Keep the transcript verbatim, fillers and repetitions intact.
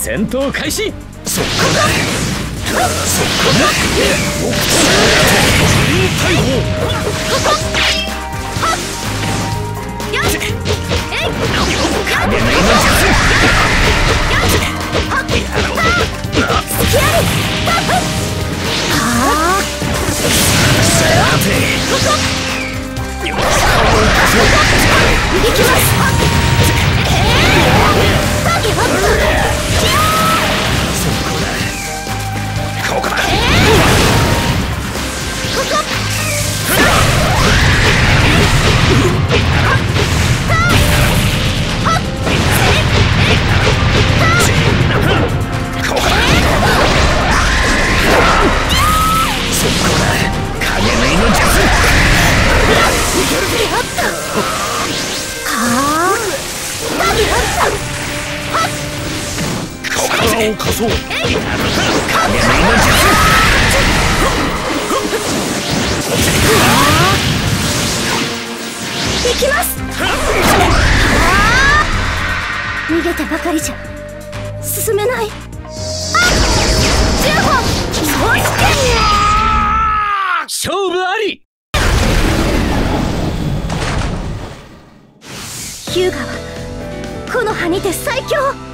戦闘開始。 そこだそこだ逮捕よし、えい、 影の命を貸そう。 行きます。逃げてばかりじゃ進めない。あっ、じゅうほんそうして勝負あり。 ヒューガは木の葉にて最強。